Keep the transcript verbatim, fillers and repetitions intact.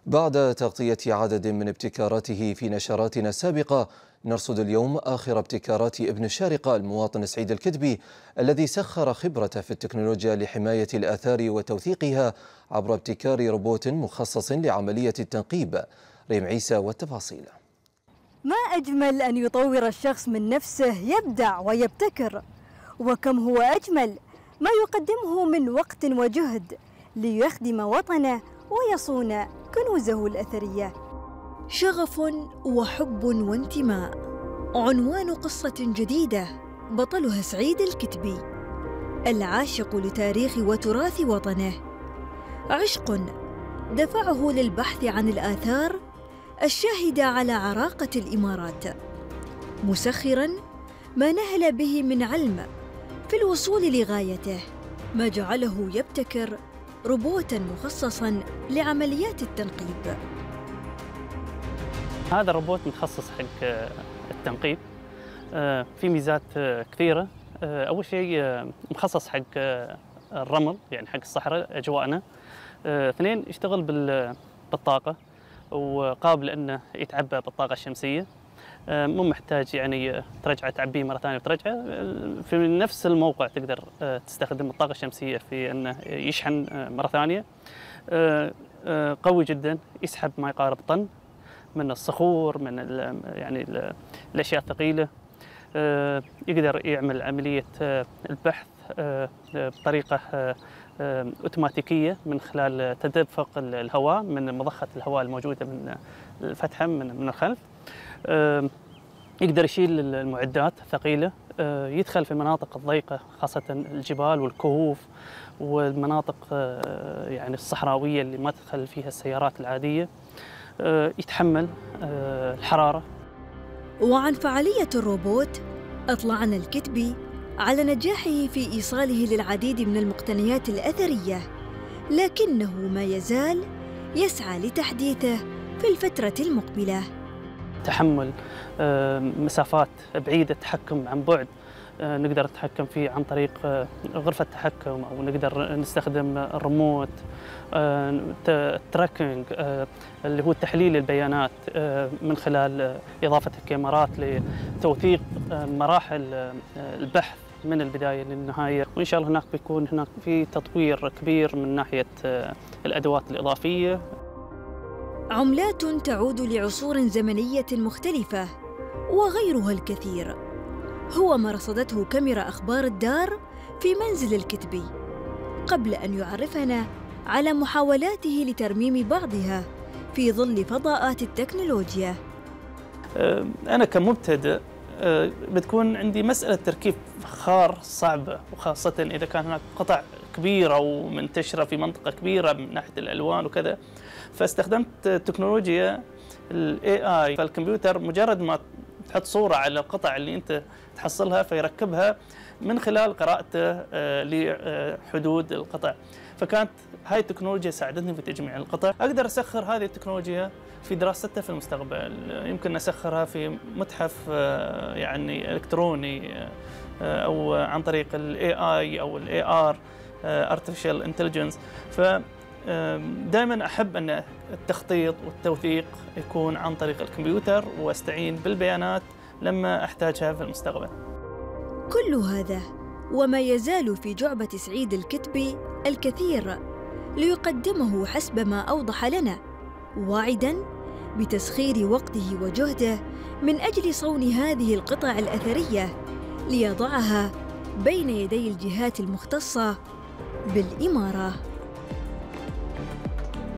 بعد تغطية عدد من ابتكاراته في نشراتنا السابقة، نرصد اليوم آخر ابتكارات ابن الشارقة المواطن سعيد الكتبي، الذي سخر خبرته في التكنولوجيا لحماية الآثار وتوثيقها عبر ابتكار روبوت مخصص لعملية التنقيب. ريم عيسى والتفاصيل. ما أجمل أن يطور الشخص من نفسه، يبدع ويبتكر، وكم هو أجمل ما يقدمه من وقت وجهد ليخدم وطنه ويصون كنوزه الأثرية. شغف وحب وانتماء، عنوان قصة جديدة بطلها سعيد الكتبي، العاشق لتاريخ وتراث وطنه، عشق دفعه للبحث عن الآثار الشاهدة على عراقة الإمارات، مسخراً ما نهل به من علم في الوصول لغايته، ما جعله يبتكر روبوتاً مخصصاً لعمليات التنقيب. هذا الروبوت متخصص حق التنقيب، في ميزات كثيرة. أول شيء مخصص حق الرمل، يعني حق الصحراء أجواءنا. اثنين، يشتغل بالطاقة وقابل أنه يتعبى بالطاقة الشمسية، مو محتاج يعني ترجعه تعبيه مرة ثانية وترجعه في نفس الموقع. تقدر تستخدم الطاقة الشمسية في أنه يشحن مرة ثانية. قوي جدا، يسحب ما يقارب طن من الصخور، من ال يعني ال الأشياء الثقيلة. يقدر يعمل عملية البحث بطريقة أوتوماتيكية من خلال تدفق الهواء من مضخة الهواء الموجودة من الفتحة من من الخلف. يقدر يشيل المعدات الثقيلة، يدخل في المناطق الضيقة خاصة الجبال والكهوف والمناطق يعني الصحراوية اللي ما تدخل فيها السيارات العادية. يتحمل الحرارة. وعن فعالية الروبوت أطلعنا الكتبي على نجاحه في إيصاله للعديد من المقتنيات الأثرية، لكنه ما يزال يسعى لتحديثه في الفترة المقبلة. تحمل مسافات بعيدة، التحكم عن بعد، نقدر نتحكم فيه عن طريق غرفة تحكم، أو نقدر نستخدم الريموت. التراكنج اللي هو تحليل البيانات من خلال إضافة الكاميرات لتوثيق مراحل البحث من البداية للنهاية. وإن شاء الله هناك بيكون هناك في تطوير كبير من ناحية الأدوات الإضافية. عملات تعود لعصور زمنية مختلفة وغيرها الكثير، هو ما رصدته كاميرا أخبار الدار في منزل الكتبي، قبل أن يعرفنا على محاولاته لترميم بعضها في ظل فضاءات التكنولوجيا. أنا كمبتدئ بتكون عندي مسألة تركيب فخار صعبة، وخاصة إذا كان هناك قطع كبيرة ومنتشرة في منطقة كبيرة من ناحية الألوان وكذا. فاستخدمت تكنولوجيا ال إيه آي، فالكمبيوتر مجرد ما تحط صورة على القطع اللي أنت تحصلها فيركبها من خلال قراءته لحدود القطع. فكانت هاي التكنولوجيا ساعدتني في تجميع القطع. أقدر أسخر هذه التكنولوجيا في دراستها في المستقبل. يمكن أسخرها في متحف يعني إلكتروني، أو عن طريق ال إيه آي أو ال إيه آر Artificial Intelligence. فدائما أحب أن التخطيط والتوثيق يكون عن طريق الكمبيوتر، واستعين بالبيانات لما أحتاجها في المستقبل. كل هذا وما يزال في جعبة سعيد الكتبي الكثير ليقدمه حسب ما أوضح لنا، واعداً بتسخير وقته وجهده من أجل صون هذه القطع الأثرية ليضعها بين يدي الجهات المختصة بالإمارة.